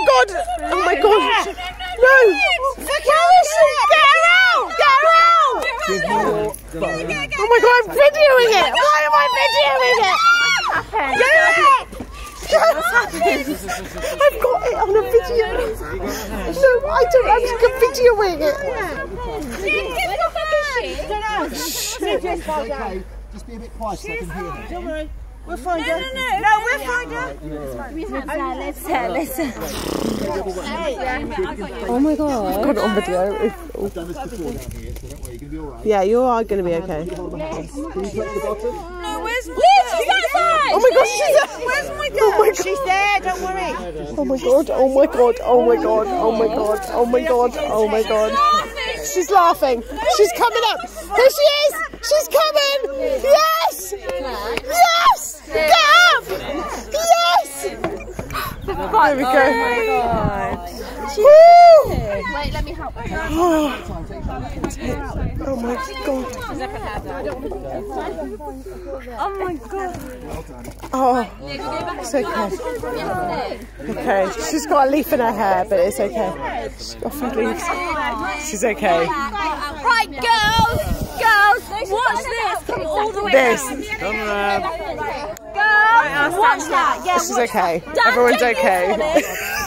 god! Oh my god! No! Where is she? Get her out! Get her out! Oh my god, I'm videoing it! Why am I videoing it? Get it! I've got it on a video. No, I don't. I'm videoing it. Okay, just be a bit quiet so I can hear her. Don't worry. We'll find her. No, we'll find her. Listen. Oh my god. I've got it on video. I've done this before down here, so don't worry, you're going to be alright. Yeah, you are going to be okay. Can you press the bottom? No, where's Liz? She's outside. Oh my god, she's there. Where's my girl? Oh my god. She's there, don't worry. Oh my god, oh my god, oh my god, oh my god, oh my god, oh my god. She's laughing. She's coming up. Here she is. She's coming. Yes. Yes. Get up. Yes. There we go. Oh my god. Woo. Wait, let me help her. Oh my god. Oh my god. Oh, it's okay. Okay, she's got a leaf in her hair, but it's okay. She's got a few leaves. She's okay. Right, girls, watch this. Come all the way This. down. Girls, watch that. Yeah, This is okay. Everyone's okay.